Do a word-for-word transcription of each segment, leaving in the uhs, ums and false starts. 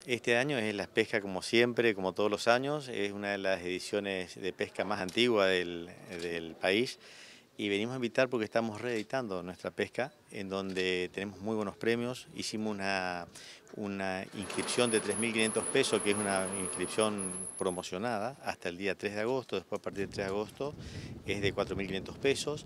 Este año es la pesca como siempre, como todos los años, es una de las ediciones de pesca más antigua del, del país y venimos a invitar porque estamos reeditando nuestra pesca en donde tenemos muy buenos premios. Hicimos una, una inscripción de tres mil quinientos pesos, que es una inscripción promocionada hasta el día tres de agosto, después a partir del tres de agosto es de cuatro mil quinientos pesos.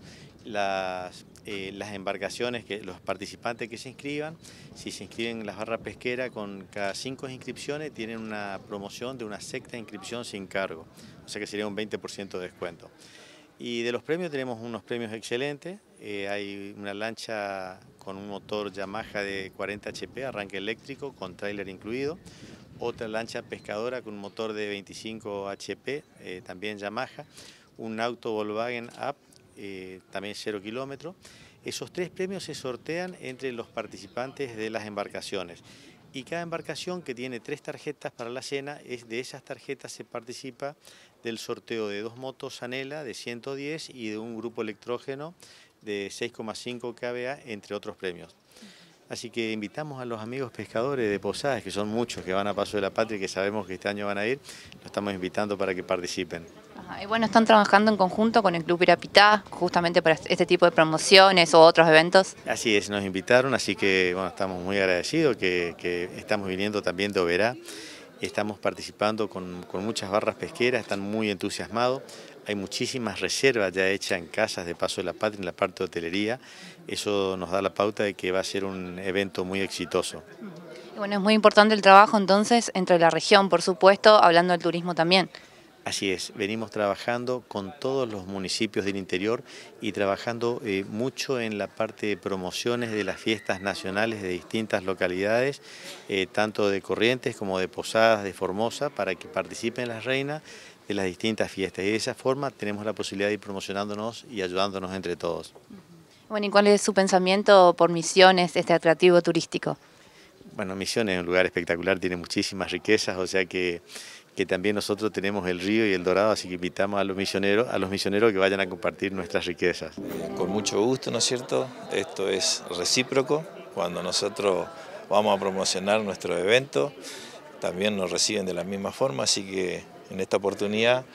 Las, eh, las embarcaciones, que los participantes que se inscriban, si se inscriben en las barras pesqueras, con cada cinco inscripciones tienen una promoción de una sexta inscripción sin cargo, o sea que sería un veinte por ciento de descuento. Y de los premios tenemos unos premios excelentes, eh, hay una lancha con un motor Yamaha de cuarenta H P, arranque eléctrico, con tráiler incluido, otra lancha pescadora con un motor de veinticinco H P, eh, también Yamaha, un auto Volkswagen Up, eh, también cero kilómetros. Esos tres premios se sortean entre los participantes de las embarcaciones. Y cada embarcación, que tiene tres tarjetas para la cena, es de esas tarjetas se participa del sorteo de dos motos Sanela de ciento diez y de un grupo electrógeno de seis coma cinco kVA, entre otros premios. Así que invitamos a los amigos pescadores de Posadas, que son muchos que van a Paso de la Patria y que sabemos que este año van a ir, los estamos invitando para que participen. Ajá, y bueno, ¿están trabajando en conjunto con el Club Pirapitá justamente para este tipo de promociones o otros eventos? Así es, nos invitaron, así que bueno, estamos muy agradecidos que, que estamos viniendo también de Oberá. Estamos participando con, con muchas barras pesqueras, están muy entusiasmados. Hay muchísimas reservas ya hechas en casas de Paso de la Patria, en la parte de hotelería. Eso nos da la pauta de que va a ser un evento muy exitoso. Y bueno, es muy importante el trabajo entonces entre la región, por supuesto, hablando del turismo también. Así es, venimos trabajando con todos los municipios del interior y trabajando eh, mucho en la parte de promociones de las fiestas nacionales de distintas localidades, eh, tanto de Corrientes como de Posadas, de Formosa, para que participen las reinas de las distintas fiestas. Y de esa forma tenemos la posibilidad de ir promocionándonos y ayudándonos entre todos. Bueno, ¿y cuál es su pensamiento por Misiones, este atractivo turístico? Bueno, Misiones es un lugar espectacular, tiene muchísimas riquezas, o sea que... que también nosotros tenemos el río y el dorado, así que invitamos a los misioneros, a los misioneros que vayan a compartir nuestras riquezas. Con mucho gusto, ¿no es cierto? Esto es recíproco. Cuando nosotros vamos a promocionar nuestro evento, también nos reciben de la misma forma, así que en esta oportunidad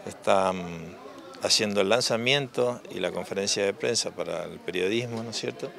están haciendo el lanzamiento y la conferencia de prensa para el periodismo, ¿no es cierto?,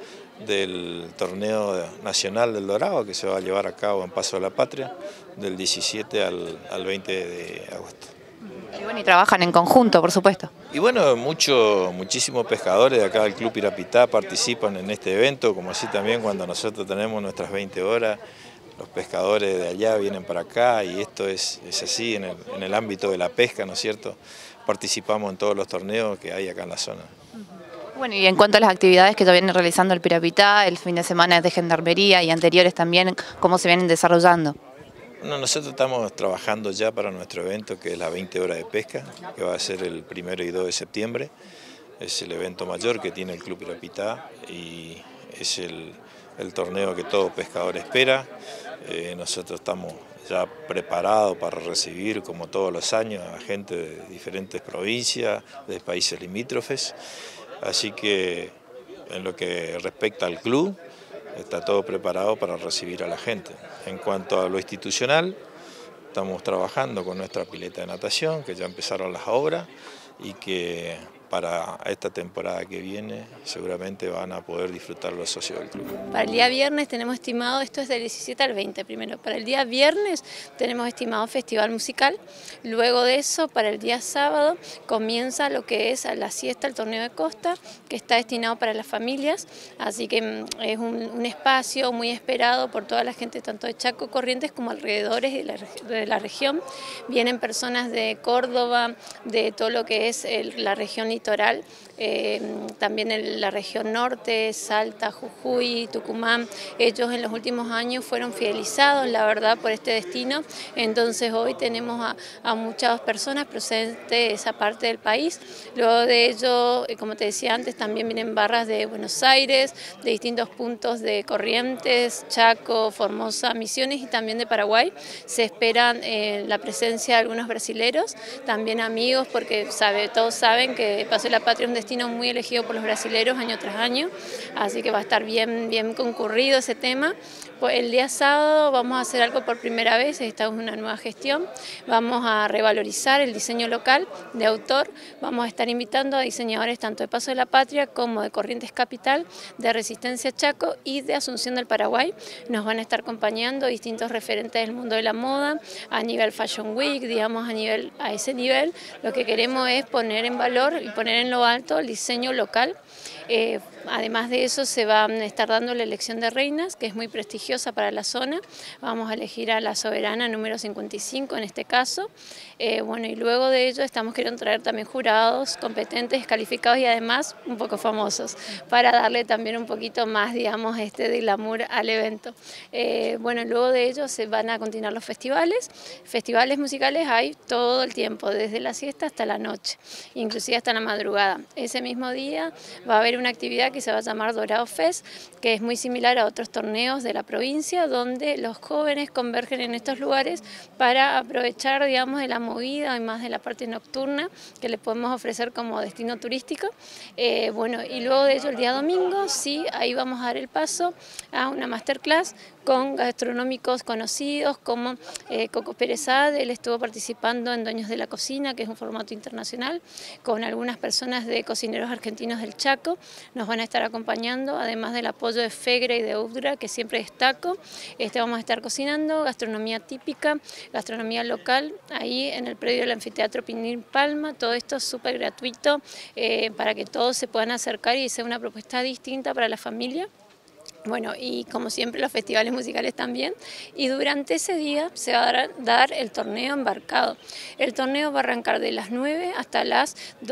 del torneo nacional del Dorado, que se va a llevar a cabo en Paso de la Patria del diecisiete al, al veinte de agosto. Y bueno, y trabajan en conjunto, por supuesto. Y bueno, mucho, muchísimos pescadores de acá del Club Pirapitá participan en este evento, como así también cuando nosotros tenemos nuestras veinte horas, los pescadores de allá vienen para acá, y esto es, es así en el, en el ámbito de la pesca, ¿no es cierto? Participamos en todos los torneos que hay acá en la zona. Bueno, y en cuanto a las actividades que ya vienen realizando el Pirapitá, el fin de semana de gendarmería y anteriores también, ¿cómo se vienen desarrollando? Bueno, nosotros estamos trabajando ya para nuestro evento, que es la veinte horas de pesca, que va a ser el primero y dos de septiembre. Es el evento mayor que tiene el Club Pirapitá y es el, el torneo que todo pescador espera. Eh, nosotros estamos ya preparados para recibir, como todos los años, a gente de diferentes provincias, de países limítrofes. Así que en lo que respecta al club, está todo preparado para recibir a la gente. En cuanto a lo institucional, estamos trabajando con nuestra pileta de natación, que ya empezaron las obras y que para esta temporada que viene seguramente van a poder disfrutar los socios del club. Para el día viernes tenemos estimado, esto es del diecisiete al veinte primero, para el día viernes tenemos estimado festival musical, luego de eso para el día sábado comienza lo que es la siesta, el torneo de costa, que está destinado para las familias, así que es un, un espacio muy esperado por toda la gente, tanto de Chaco, Corrientes como alrededores de la, de la región. Vienen personas de Córdoba, de todo lo que es el, la región litoral, eh, también en la región norte, Salta, Jujuy, Tucumán. Ellos en los últimos años fueron fidelizados, la verdad, por este destino, entonces hoy tenemos a, a muchas personas procedentes de esa parte del país. Luego de ello, como te decía antes, también vienen barras de Buenos Aires, de distintos puntos de Corrientes, Chaco, Formosa, Misiones y también de Paraguay. Se esperan eh, la presencia de algunos brasileros, también amigos, porque sabe, todos saben que Paso de la Patria es un destino muy elegido por los brasileros año tras año, así que va a estar bien, bien concurrido ese tema. Pues el día sábado vamos a hacer algo por primera vez, esta es una nueva gestión, vamos a revalorizar el diseño local de autor, vamos a estar invitando a diseñadores tanto de Paso de la Patria como de Corrientes Capital, de Resistencia Chaco y de Asunción del Paraguay. Nos van a estar acompañando distintos referentes del mundo de la moda, a nivel Fashion Week, digamos a, nivel, a ese nivel. Lo que queremos es poner en valor y poner en lo alto el diseño local. Eh, además de eso se va a estar dando la elección de reinas, que es muy prestigiosa para la zona. Vamos a elegir a la soberana número cincuenta y cinco en este caso. Eh, bueno, y luego de ello estamos queriendo traer también jurados competentes, calificados y además un poco famosos, para darle también un poquito más, digamos, este de glamour al evento. Eh, bueno, luego de ello se van a continuar los festivales. Festivales musicales hay todo el tiempo, desde la siesta hasta la noche, inclusive hasta la madrugada. Ese mismo día va a haber una actividad que se va a llamar Dorado Fest, que es muy similar a otros torneos de la provincia, donde los jóvenes convergen en estos lugares para aprovechar, digamos, de la movida y más de la parte nocturna que les podemos ofrecer como destino turístico. Eh, bueno, y luego de ello el día domingo, sí, ahí vamos a dar el paso a una masterclass con gastronómicos conocidos como eh, Coco Perezad. Él estuvo participando en Dueños de la Cocina, que es un formato internacional, con algunas personas de cocineros argentinos del Chaco. Nos van a estar acompañando, además del apoyo de Fegre y de Udra, que siempre destaco. Este, vamos a estar cocinando gastronomía típica, gastronomía local, ahí en el predio del Anfiteatro Pinín Palma. Todo esto es súper gratuito eh, para que todos se puedan acercar y sea una propuesta distinta para la familia. Bueno, y como siempre los festivales musicales también, y durante ese día se va a dar el torneo embarcado. El torneo va a arrancar de las nueve hasta las,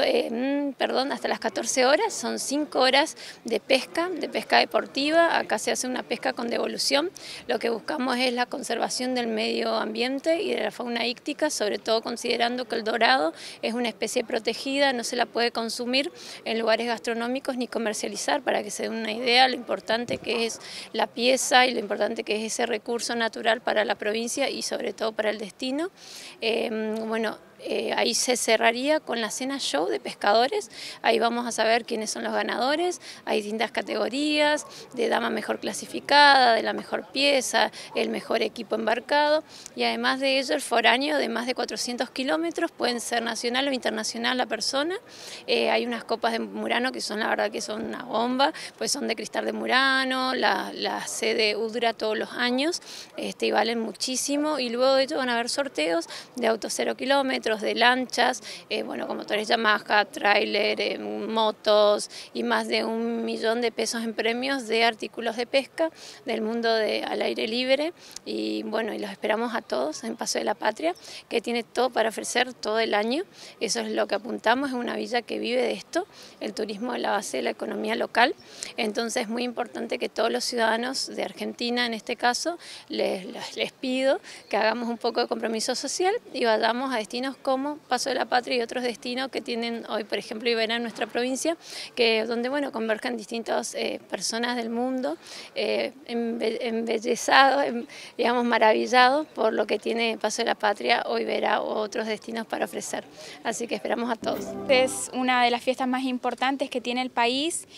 eh, perdón, hasta las catorce horas, son cinco horas de pesca, de pesca deportiva. Acá se hace una pesca con devolución. Lo que buscamos es la conservación del medio ambiente y de la fauna íctica, sobre todo considerando que el dorado es una especie protegida, no se la puede consumir en lugares gastronómicos ni comercializar, para que se den una idea lo importante que es es la pieza y lo importante que es ese recurso natural para la provincia y sobre todo para el destino. Eh, bueno, Eh, ahí se cerraría con la cena show de pescadores. Ahí vamos a saber quiénes son los ganadores. Hay distintas categorías, de dama mejor clasificada, de la mejor pieza, el mejor equipo embarcado, y además de ello el foráneo de más de cuatrocientos kilómetros, pueden ser nacional o internacional la persona. Eh, hay unas copas de Murano que son, la verdad que son una bomba, pues son de cristal de Murano, la, la sede Udra todos los años, este, y valen muchísimo. Y luego de ello van a haber sorteos de autos cero kilómetros, de lanchas, eh, bueno, con motores Yamaha, tráiler, eh, motos y más de un millón de pesos en premios de artículos de pesca del mundo de, al aire libre. Y bueno, y los esperamos a todos en Paso de la Patria, que tiene todo para ofrecer todo el año. Eso es lo que apuntamos, es una villa que vive de esto, el turismo es la base de la economía local. Entonces es muy importante que todos los ciudadanos de Argentina, en este caso, les, les, les pido que hagamos un poco de compromiso social y vayamos a destinos como Paso de la Patria y otros destinos que tienen hoy, por ejemplo, Iberá en nuestra provincia, que donde bueno, convergen distintas eh, personas del mundo, eh, embellezados, em, digamos maravillados por lo que tiene Paso de la Patria o Iberá o otros destinos para ofrecer. Así que esperamos a todos. Es una de las fiestas más importantes que tiene el país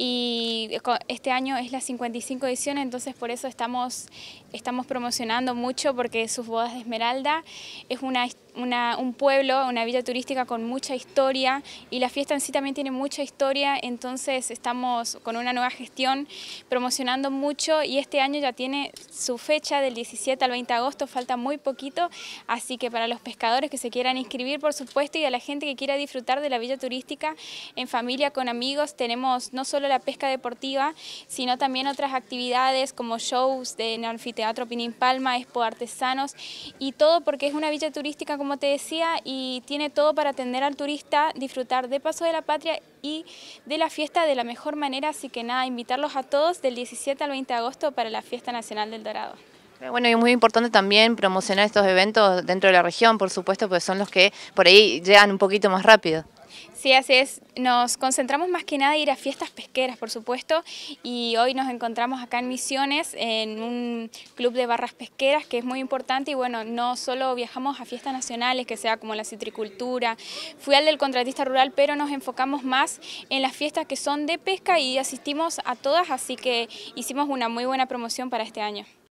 y este año es la cincuenta y cinco edición, entonces por eso estamos, estamos promocionando mucho, porque sus bodas de Esmeralda es una Una, un pueblo, una villa turística con mucha historia, y la fiesta en sí también tiene mucha historia. Entonces estamos con una nueva gestión promocionando mucho, y este año ya tiene su fecha del diecisiete al veinte de agosto, falta muy poquito, así que para los pescadores que se quieran inscribir, por supuesto, y a la gente que quiera disfrutar de la villa turística en familia, con amigos, tenemos no solo la pesca deportiva, sino también otras actividades como shows del Anfiteatro Pinín Palma, expo artesanos, y todo porque es una villa turística, como te decía, y tiene todo para atender al turista, disfrutar de Paso de la Patria y de la fiesta de la mejor manera. Así que nada, invitarlos a todos del diecisiete al veinte de agosto para la Fiesta Nacional del Dorado. Bueno, y es muy importante también promocionar estos eventos dentro de la región, por supuesto, porque son los que por ahí llegan un poquito más rápido. Sí, así es. Nos concentramos más que nada en ir a fiestas pesqueras, por supuesto, y hoy nos encontramos acá en Misiones en un club de barras pesqueras que es muy importante y bueno, no solo viajamos a fiestas nacionales, que sea como la citricultura, fui al del contratista rural, pero nos enfocamos más en las fiestas que son de pesca y asistimos a todas, así que hicimos una muy buena promoción para este año.